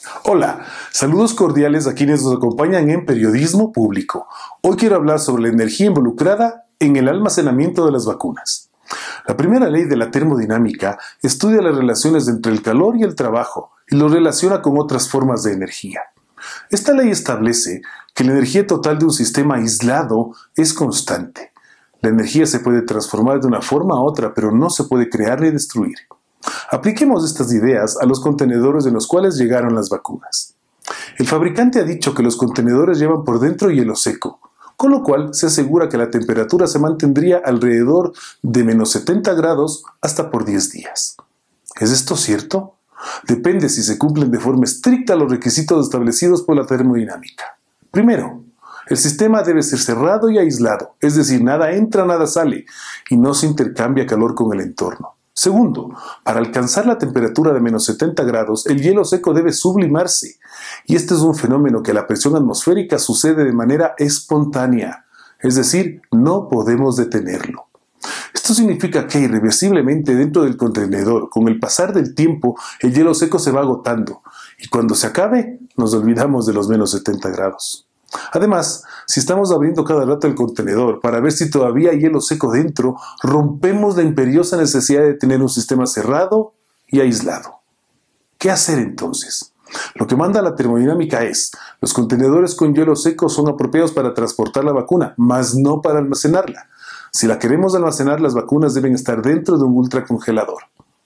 Hola, saludos cordiales a quienes nos acompañan en Periodismo Público. Hoy quiero hablar sobre la energía involucrada en el almacenamiento de las vacunas. La primera ley de la termodinámica estudia las relaciones entre el calor y el trabajo y lo relaciona con otras formas de energía. Esta ley establece que la energía total de un sistema aislado es constante. La energía se puede transformar de una forma a otra, pero no se puede crear ni destruir. Apliquemos estas ideas a los contenedores en los cuales llegaron las vacunas. El fabricante ha dicho que los contenedores llevan por dentro hielo seco, con lo cual se asegura que la temperatura se mantendría alrededor de menos 70 grados hasta por 10 días. ¿Es esto cierto? Depende si se cumplen de forma estricta los requisitos establecidos por la termodinámica. Primero, el sistema debe ser cerrado y aislado, es decir, nada entra, nada sale, y no se intercambia calor con el entorno. Segundo, para alcanzar la temperatura de menos 70 grados, el hielo seco debe sublimarse, y este es un fenómeno que a la presión atmosférica sucede de manera espontánea, es decir, no podemos detenerlo. Esto significa que irreversiblemente dentro del contenedor, con el pasar del tiempo, el hielo seco se va agotando, y cuando se acabe, nos olvidamos de los menos 70 grados. Además, si estamos abriendo cada rato el contenedor para ver si todavía hay hielo seco dentro, rompemos la imperiosa necesidad de tener un sistema cerrado y aislado. ¿Qué hacer entonces? Lo que manda la termodinámica es: los contenedores con hielo seco son apropiados para transportar la vacuna, mas no para almacenarla. Si la queremos almacenar, las vacunas deben estar dentro de un ultracongelador.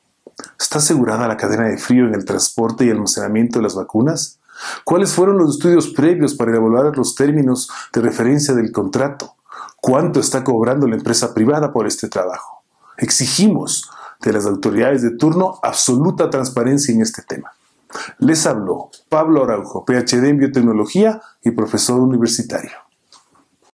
¿Está asegurada la cadena de frío en el transporte y almacenamiento de las vacunas? ¿Cuáles fueron los estudios previos para evaluar los términos de referencia del contrato? ¿Cuánto está cobrando la empresa privada por este trabajo? Exigimos de las autoridades de turno absoluta transparencia en este tema. Les habló Pablo Araujo, PhD en Biotecnología y profesor universitario.